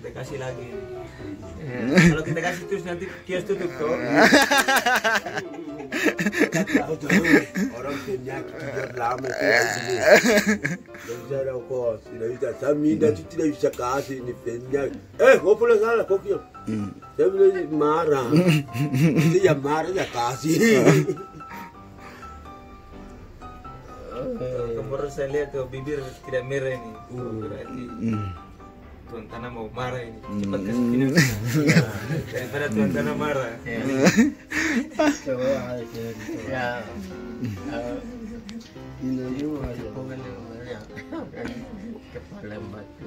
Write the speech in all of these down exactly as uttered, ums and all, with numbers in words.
kita kasih lagi. Kalau kita kasih terus nanti kios tutup tuh. Tahu tuh orang penyakit tidur lama itu ini. Tidak bisa ada kos, tidak bisa. Saya minta itu tidak bisa kasih ini penyakit. Eh, kau pula salah, kau kios. Saya bilang marah. Itu yang marah ya kasih. Kemarin saya lihat tuh bibir tidak merah ini. Berarti Tuan Tanah mau marah ini. Cepat kasih minum. Daripada Tuan Tanah marah. Ya. Ini juga bukan kepala batu.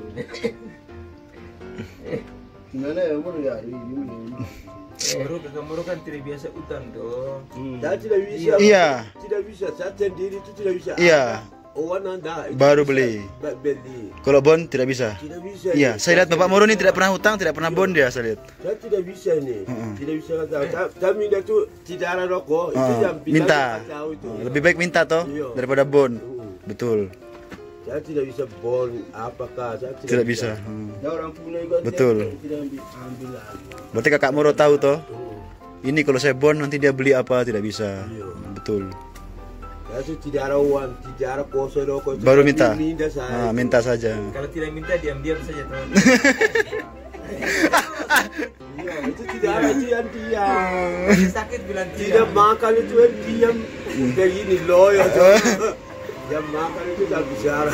Gimana ya umur ya ini? Baru ke Kamaru kan tidak biasa hutan tuh. Saya tidak bisa. Iya. Tidak bisa. Saya sendiri itu tidak bisa. Iya. Oh, anda Baru beli. Beli. Kalau bon tidak bisa. Tidak bisa. Iya, saya lihat Bapak Moro ini tidak pernah hutang, tidak pernah bon dia, saya lihat. Saya tidak bisa ini. Tidak bisa kata. Saya minta tuh tidak ada rokok. Itu Oh, yang minta. tahu itu. Lebih baik minta toh Iya. daripada bon. Uh, Betul. Saya tidak bisa bon apakah saya tidak, Tidak bisa. Hmm. Ya, orang punya juga Betul. Tidak, tidak ambil, ambil lagi. Berarti Kakak Moro tahu toh? Uh, Ini kalau saya bon nanti dia beli apa tidak bisa. Iya. Betul. Saya tuh tidak ada uang, tidak ada kosong rokok. Baru minta. Minta saya. Ah, minta saja. Kalau tidak minta diam-diam saja teman. Iya, itu tidak ada itu yang diam. Masih sakit bilang Tidak tidak. makan itu yang diam. Kayak gini loh ya. Yang makan itu tak bicara.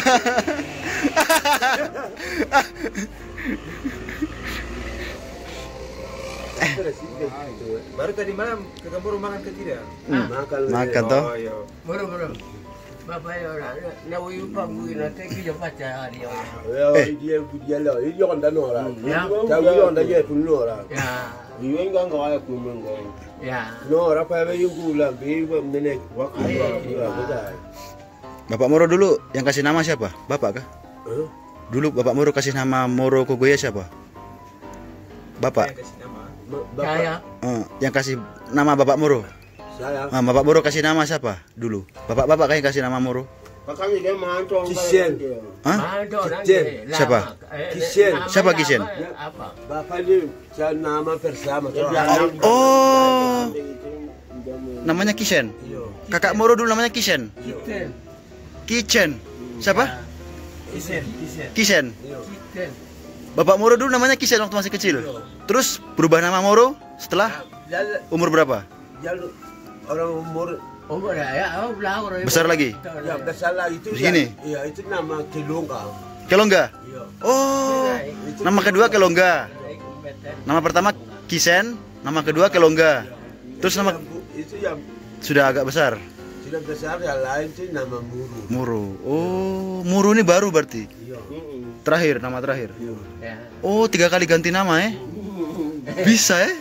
Baru tadi malam ke Kamaru makan ke tidak? Makan. Makan toh. Oh iya. Baru baru. Bapak ya orang nak uyu panggu nanti kita baca hari orang. Ya, dia dia lah. Ini orang dan orang. Ya. Tahu orang dah je pun orang. Ya. Ini enggak enggak ada pun enggak. Ya. No, apa yang yang gula, biar nenek waktu gula betul. Bapak Moro dulu yang kasih nama siapa? Bapak kah? Eh? Dulu Bapak Moro kasih nama Moro Kogoya siapa? Bapak. Saya kasih nama. Ma- Saya. Bapak, Eh, yang kasih nama Bapak Moro. saya. Ah, Bapak Moro kasih nama siapa dulu? Bapak-bapak kan yang kasih nama Moro. Makanya dia mantong. Kisien. Hah? Mana orang Kisien. ni? Lama. Siapa? Eh, Kisien. nama Siapa lama, Kisien? Apa? Bapak ini saya nama bersama. Oh, namanya Kisen. Kakak Moro dulu namanya Kisen. Kiten. Kitchen. Siapa? Kisen, kisen. Kisen. Kiten. Bapak Moro dulu namanya Kisen waktu masih kecil. Terus berubah nama Moro setelah umur berapa? Jalur orang umur Umur ya, oh belah orang. Besar lagi? ya besar lah itu. Begini? Iya, itu nama Kilongga. Kelongga. Iya. Oh, nama kedua Kelongga. Nama pertama Kisen, nama kedua Kelongga. Terus nama Itu yang sudah agak besar. sudah besar yang lain itu nama Muru. Muru. Oh, Muru ini baru berarti. Iya. Terakhir, nama terakhir. Ya. Oh, tiga kali ganti nama eh? Bisa eh?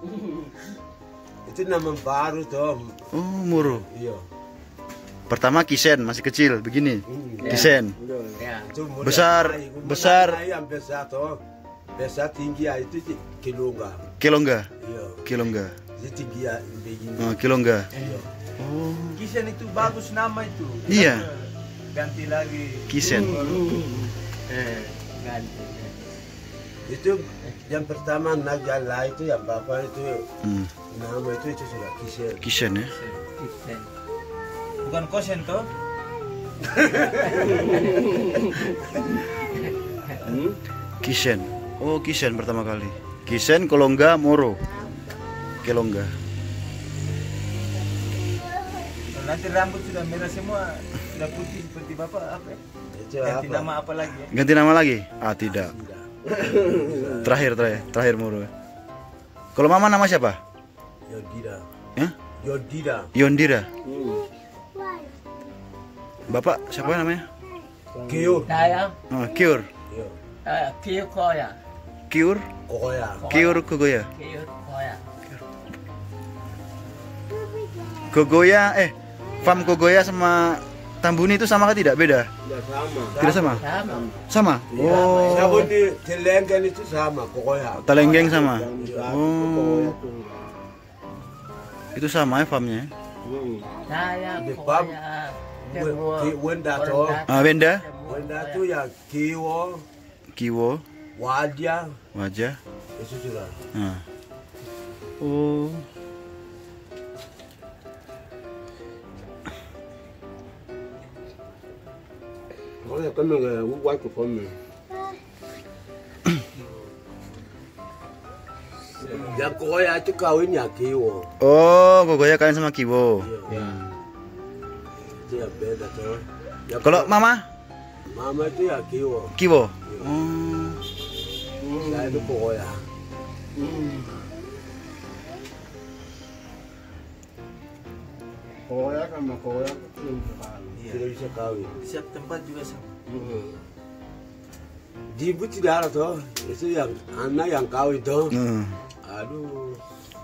Itu nama baru toh. Oh, Muru. Iya. Pertama Kisen, masih kecil, begini. Kisen. Ya. Itu mulai Besar, naik, mulai besar. naik yang besar toh. Besar tinggi ya, itu Kilongga. Kelongga. Iya. Kelongga. Itu tinggi ya begini. Oh, Kelongga. Iya. Oh, Kisen itu bagus nama itu. Iya. Ganti lagi. Kisen. Eh, ganti. Itu yang pertama Najala itu yang bapak itu Hmm. nama itu itu sudah Kisien. Kisen ya. Kiten. Bukan kosen toh? Kisen. Oh, Kisen pertama kali. Kisen, Kelongga, Moro. Kelongga. Nanti rambut sudah merah semua, sudah putih seperti bapak apa? ya? Itu Ganti apa? nama apa lagi ya? Ganti nama lagi? Ah, tidak. Tidak. Terakhir, terakhir, terakhir Moro. Kalau mama nama siapa? Yodira. Ya? Yodira. Yondira. Bapak siapa namanya? Kiur. Saya. Oh, Kiur. Iya. Eh, Kiyo Koya. Kiur. Kokoya. Kiur Kogoya. Kiyo Koya. Kogoya, eh, farm Kogoya sama Tambuni itu sama kah tidak? Beda? Tidak sama. Tidak sama? Sama. Sama? Oh, Sabun di Telenggan itu sama Kokoya. Talenggeng sama? Iya, Oh, Kokoya tuh. itu sama ya farmnya? Hmm. Saya Di Koya. Wen- Ki- Wenda toh. Ah, Wenda, Wenda tuh ya Kiwo, Kiwo, wajah Wajah. itu sudah. Nah. Oh. Oh ya kan nggak waktu kamu. Ya koya itu kawin ya kiwo. Oh, Gogoya kawin sama Kiwo. Iya. Itu ya beda tuh. Ya, Kalau Mama? mama itu ya kiwo. Kiwo. Oh. Saya itu koya. Koya sama koya Tidak bisa kawin. Siap tempat juga sama. Di ibu tidak ada tuh. Itu yang anak yang kawin tuh. Hmm. Aduh.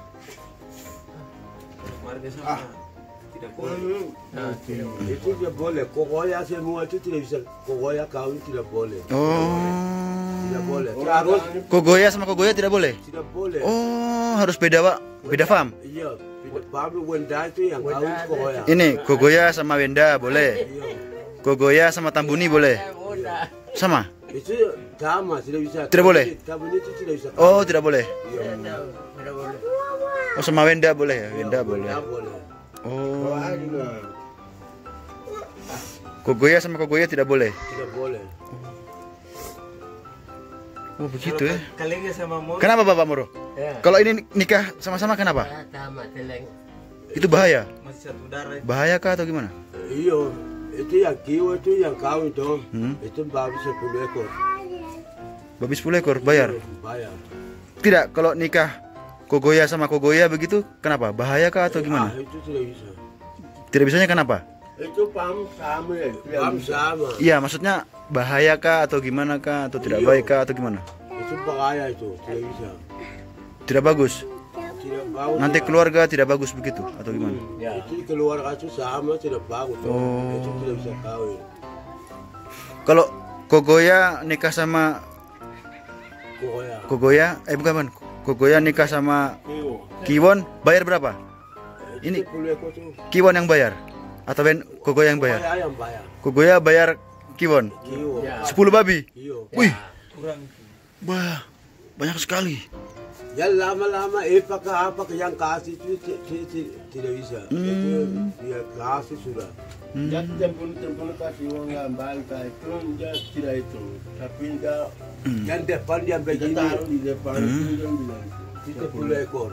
Marga sama tidak boleh. Nah, tidak boleh. Itu tidak boleh. Kokoya semua itu tidak bisa. Kokoya kawin tidak boleh. Oh. Tidak boleh. Harus Gogoya sama Kogoya tidak boleh. tidak boleh. Oh, harus beda, Pak. Beda fam. Iya. Tidak babi wenda itu yang kawin kokoya. Ini Gogoya sama Wenda boleh. Iya. Gogoya sama Tambuni boleh. Udah. Sama? Itu sama tidak bisa. Tidak boleh? Kawin itu tidak bisa. Oh, tidak boleh. Tidak tahu. Tidak boleh. Oh, sama Wenda boleh ya? Wenda Iya, boleh. Wenda boleh. Oh. juga. Gogoya sama Kogoya tidak boleh. Tidak boleh. Oh, begitu ya. Kalengga sama Moro. Kenapa Bapak Moro? Ya. Kalau ini nikah sama-sama kenapa? Ya, sama teleng. Itu bahaya. Masih satu darah. Bahaya kah atau gimana? Iya. Itu yang kiwo itu yang kawin tuh. Hmm. Itu babi sepuluh ekor. Babi sepuluh ekor bayar. Bayar. Tidak, kalau nikah Kogoya sama Kogoya begitu kenapa? Bahaya kah atau Ah, gimana? itu tidak bisa. Tidak bisanya kenapa? Itu paham sama ya. Paham sama. Iya, maksudnya bahaya kah atau gimana kah atau tidak Iya. baik kah atau gimana? Itu bahaya itu. Tidak bisa. Tidak bagus. Tidak bagus. Nanti keluarga tidak bagus begitu atau gimana? Ya. Itu keluarga itu sama tidak bagus. Tuh. Oh. Itu tidak bisa kawin. Kalau Kogoya nikah sama Kokoya. Kogoya, eh bukan, bukan. Kogoya nikah sama Kiwon bayar berapa? Ini sepuluh ekor tuh. Kiwon yang bayar atau Ben Kogoya yang bayar? Kokoya yang bayar. Kogoya bayar Kiwon Kiwo. Ya. sepuluh babi. Iyo. Wih, Kurang. wah, banyak sekali. Ya lama-lama apa ke apa ke yang kasih itu ti- ti- ti- tidak bisa. Itu dia kasih sudah. Dia tempel-tempel kasih uang yang baik itu dia tidak itu. Tapi dia Yang depan dia dia begini. taruh di depan itu dia bilang. Itu sepuluh ekor.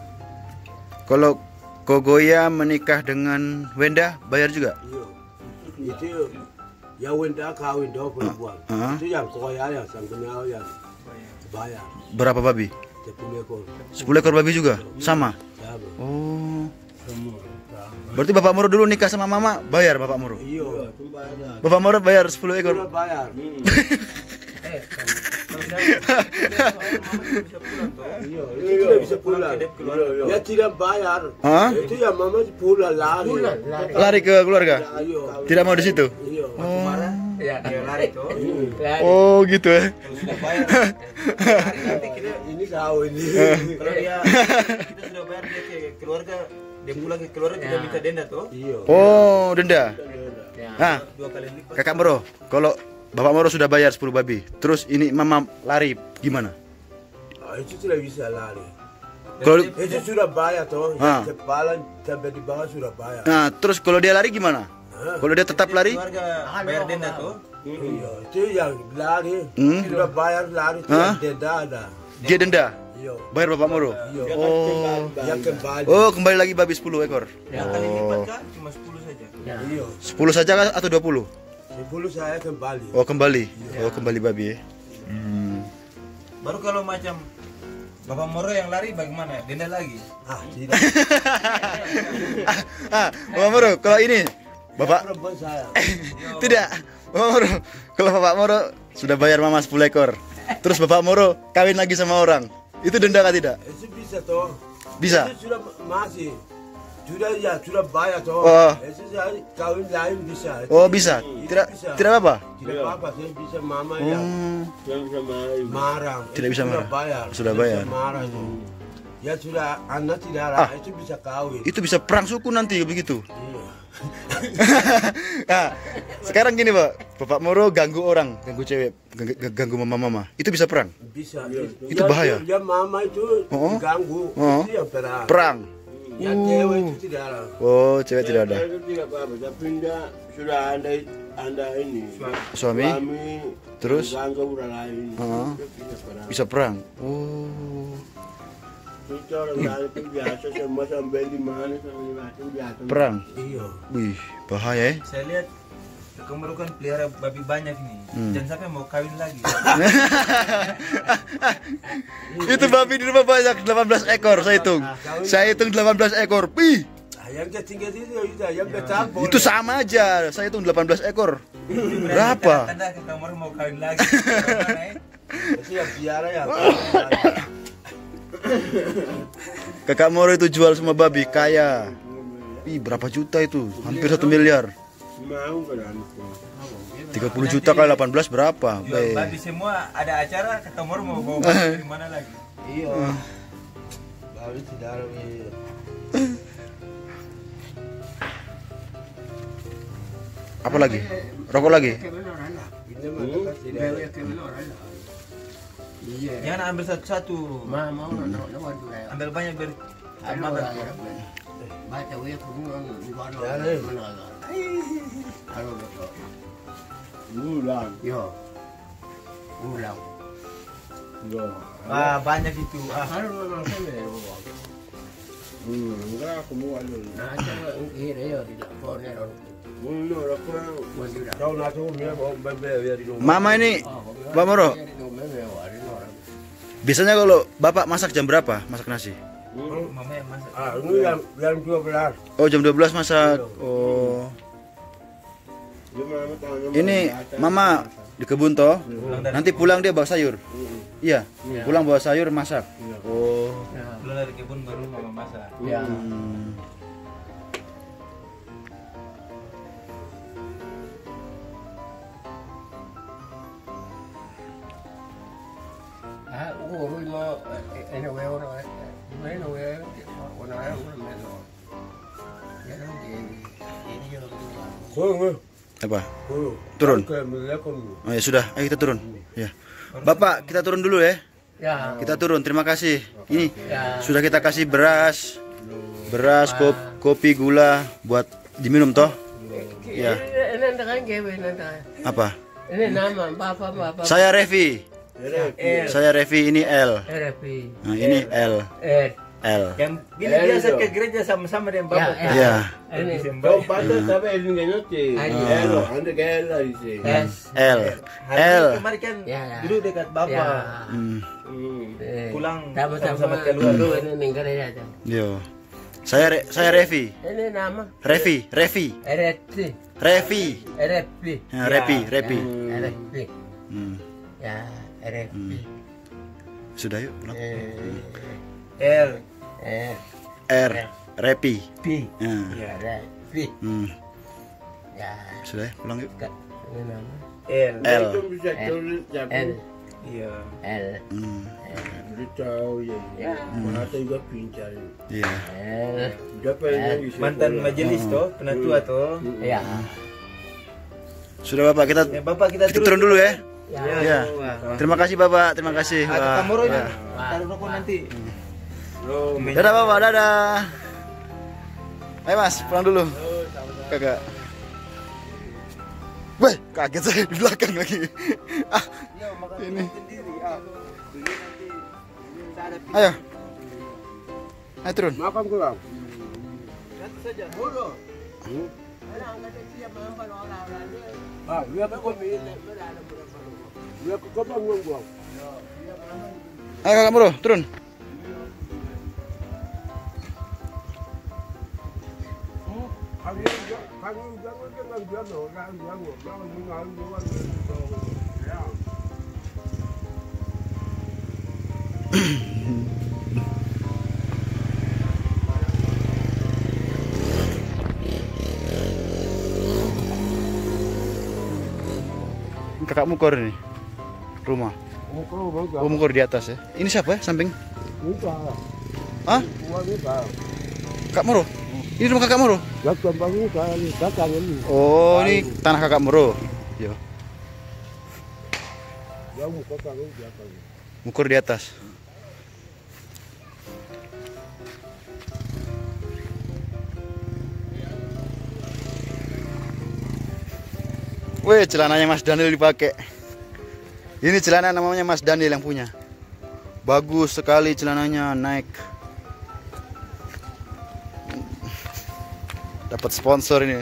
Kalau Kogoya menikah dengan Wenda bayar juga? Iyo. Itu yang wenda kawin dua perempuan. Ah. Itu yang kokoya yang sanggunya yang bayar. Berapa babi? Sepuluh ekor. sepuluh ekor babi juga? Sama? Sama. Oh. Semua. Berarti Bapak Moro dulu nikah sama Mama bayar Bapak Moro? Iyo. Itu banyak. Bapak Moro bayar sepuluh Sudah ekor. bayar. Eh, Kalau saya bisa pulang toh. Iyo. Itu tidak bisa pulang. Kedep keluar. Dia tidak bayar. Hah? Itu yang mama pulang lari. bulan lari. Lari ke keluarga? Iyo. Tidak mau di situ? Iyo. Marah. Ya. Dia lari toh. Lari. Oh, gitu ya. Kalau sudah bayar. Lari nanti kita. Ini kau ini. Kalau dia kita sudah bayar dia ke keluarga. Dia pulang ke keluarga kita Ya. minta denda toh. Iyo. Oh, denda. Ya. Nah, Dua kali lipat. Kakak Moro, kalau Bapak Moro sudah bayar sepuluh babi, terus ini Mama lari gimana? Ah, itu tidak bisa lari. Kalau Itu sudah bayar toh. Ah. Yang kepala sampai di bawah sudah bayar. Nah, terus kalau dia lari gimana? Kalau dia tetap lari? Keluarga bayar denda toh. Iya. Itu yang lari. Hmm. Sudah bayar lari. Itu Hah? yang denda ada. Dia denda. Iyo. Bayar Bapak Moro. Iyo. Oh. Yang kembali. Oh, kembali lagi babi sepuluh ekor. Ya kali lipat kah? Cuma sepuluh saja. Ya. Iyo. sepuluh saja kah atau dua puluh? Sepuluh saya kembali. Oh, kembali. Oh, kembali babi ya. Hmm. Baru kalau macam Bapak Moro yang lari bagaimana? Denda lagi. Ah, tidak. Ah, Bapak Moro, kalau ini Bapak Perempuan saya. tidak. Bapak Moro, kalau Bapak Moro sudah bayar Mama sepuluh ekor. Terus Bapak Moro kawin lagi sama orang. Itu denda kah tidak? Itu bisa toh. Bisa. Itu sudah masih. Sudah ya, sudah bayar toh. Oh. Itu saya kawin lain bisa. Oh, bisa. Itu Tidak bisa. tidak apa-apa. Tidak apa-apa, saya bisa mama yang Hmm. Yang sama ibu. marah. Tidak Itu bisa sudah marah. bayar. Sudah Tidak bayar. bisa marah tuh. Ya sudah anak tidak Ah. itu bisa kawin. Itu bisa perang suku nanti begitu. Iya. Nah, sekarang gini Pak, Bapak Moro ganggu orang, ganggu cewek, ganggu, ganggu mama-mama, itu bisa perang? Bisa. Itu bahaya. Ya mama itu Oh. diganggu. Oh. Itu yang perang. Perang. Ya cewek itu tidak ada. Oh, cewek tidak ada. Itu tidak apa-apa, tapi enggak sudah anda anda ini Suami, terus? ganggu orang lain. Oh. Itu bisa perang. Bisa perang. Oh, Itu orang lain itu biasa semua sampai di mana sampai macam biasa. perang. Iya. Wih, bahaya ya. Saya lihat kamu kan pelihara babi banyak nih. Hmm. Jangan sampai mau kawin lagi. Itu babi di rumah banyak delapan belas ekor, saya hitung. Saya hitung delapan belas ekor. Wih, Yang kecil itu itu yang besar boleh. itu sama aja. Saya hitung delapan belas ekor. Berapa? Tanda ke kamar mau kawin lagi. Mana, eh? Itu yang biara ya. Kakak Moro itu jual semua babi, kaya. Ih, berapa juta itu? Hampir satu miliar. Mau kan? tiga puluh juta kali delapan belas berapa? Jual Be. babi semua ada acara ke kamar mau bawa babi dari mana lagi? Iya. Baru tidak ada. Iya. Apa lagi? Rokok lagi? Ini mana kasih dia. Iya. Jangan ambil satu-satu. Ma mau nak nak buat tu. Ambil banyak biar Ano makan. lah. Baca we pun di mana. Jangan. Mana. Ano betul. Ulang. Yo. Ulang. Yo. Ah, banyak itu. Ah, Ano memang sama. Hmm, enggak aku mau anu. Nah, jangan kira yo tidak boleh. Mun no aku Wanita. Kau nak tahu dia mau bebe ya di rumah. Mama ini, Pak Moro, biasanya kalau Bapak masak jam berapa? Masak nasi? mama yang masak. Ah, ini yang yang dua belas. Oh, jam dua belas masak. Oh. Ini Mama di kebun toh. Nanti pulang dia bawa sayur. Iya, pulang bawa sayur masak. Oh. Pulang dari kebun baru mama masak. Ya. Hmm. Ah, uru mo ene we ora. Ene we ora ora melo. Ya no di ini yo. Kau Apa? kau. Turun. Kau melakukan. Oh ya sudah, ayo kita turun. Ya. Bapak, kita turun dulu ya. Ya. Kita turun. Terima kasih. Ini Ya. sudah kita kasih beras, beras, kop- kopi, gula buat diminum toh. Ya. Ini dengan gawe nanti. Apa? Ini nama bapak bapak. Saya Revi. L. Saya Revi, ini L. R P. Nah, ini L. R. L. Yang ini biasa ke gereja sama-sama dengan bapak. Ya, Ya. Ini Kau patah sampai ini kan nanti. Ah. Elo, anda kela isi. S. L. Hari L. ini kemarin kan Ya, ya. duduk dekat bapak. Ya. Hmm. Eh, Pulang sama-sama sama-sama keluar. dulu ini ninggal aja. Yo. Saya Re- saya Revi. Ini nama Revi, Revi. R P. Revi. R P. Ya, Revi, Revi. R P. Hmm. Ya, R P. Sudah yuk pulang. Eh, L. eh, R. Revi. P. Ya. Ya. R P. Hmm. Ya, Sudah ya, pulang yuk. Kak. Ini nama L. L. Itu bisa tulis L. tapi Iya. L. Hmm. beritahu ya. Ya. Mana juga pincar. Iya. L. Dapat lagi. Mantan majelis toh, penatua toh. Ya. Sudah Bapak, kita Eh, bapak kita kita turun dulu ya. Ya. Ya. Terima kasih Bapak, terima kasih. Ah, ke Wah. Kamoro ini. Ya. Taruh rokok nanti. Dadah Bapak, dadah. Ayo Mas, pulang dulu. Kakak. Weh, kaget saya di belakang lagi. Ah, ini. Ayo. Ayo turun. Makan kurang. Ah, dia kau dia kau bangun gua. Ayo Kakak Moro, turun. Kami kami jangan jangan jangan orang jangan jangan jangan jangan. Ya. Kakak Mukor ini. Rumah. Oh, kau bangga. Oh, Mukor di atas ya. Ini siapa ya samping? Muka. Hah? Uangnya Pak. Kak Moro? Ini rumah kakak Moro? Belakang bangun kan, belakang ini. Oh, ini tanah kakak Moro. Yo, Yang muka kami belakang. ukur di atas. Wih, celananya Mas Daniel dipakai. Ini celana namanya Mas Daniel yang punya. Bagus sekali celananya, naik. Dapat sponsor ini.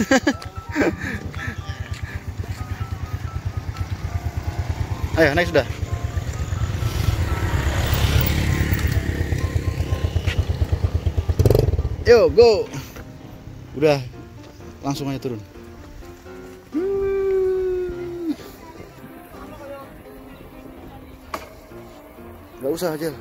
Ayo, naik sudah. Yo, go. Udah, langsung aja turun. Gak usah aja.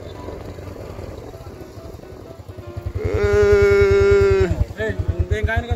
Eh, bengkain kan